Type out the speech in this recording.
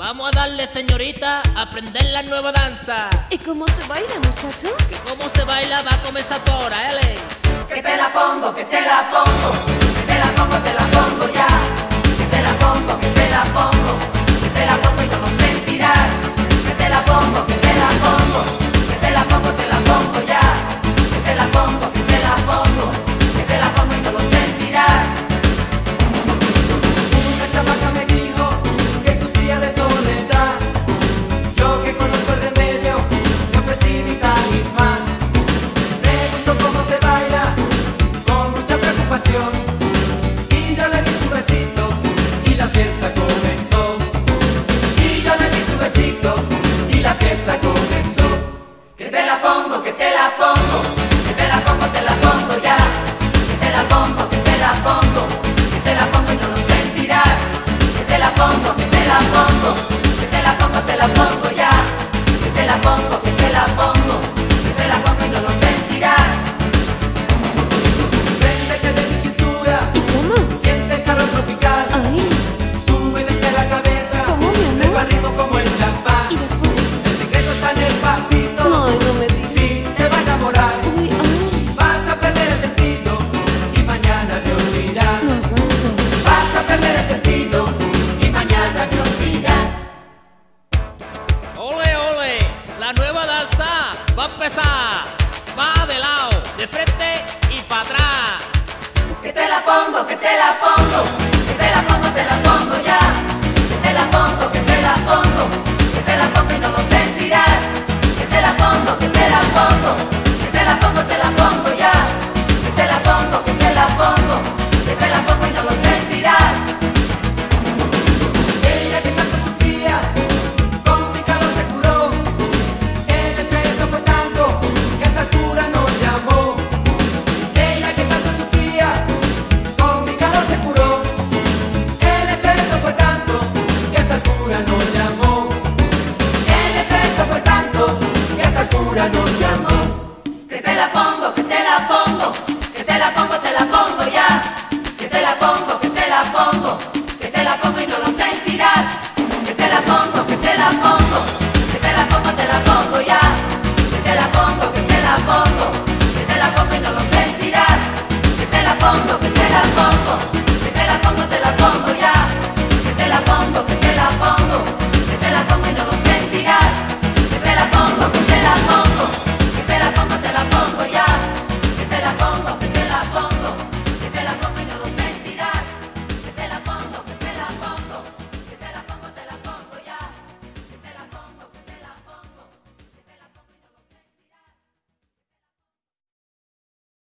Vamos a darle, señorita, a aprender la nueva danza. ¿Y cómo se baila, muchacho? Que cómo se baila va a comenzar ahora, ¿eh? Que te la pongo, que te la pongo, que te la pongo ya. Que te la pongo, que te la pongo.